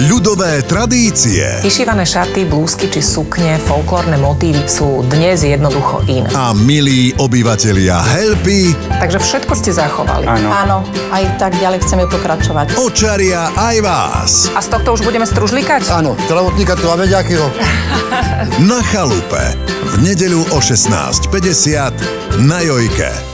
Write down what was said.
Ľudové tradície. Vyšívané šaty, blúzky či sukne, folklórne motívy sú dnes jednoducho in. A milí obyvatelia Helpy, Takže všetko ste zachovali. Áno, aj tak ďalej chceme pokračovať. očaria aj vás. A z tohto už budeme stružlikať? Áno, zdravotníka tu máme ďakého. Na chalupe. V nedeľu o 16:50 na Jojke.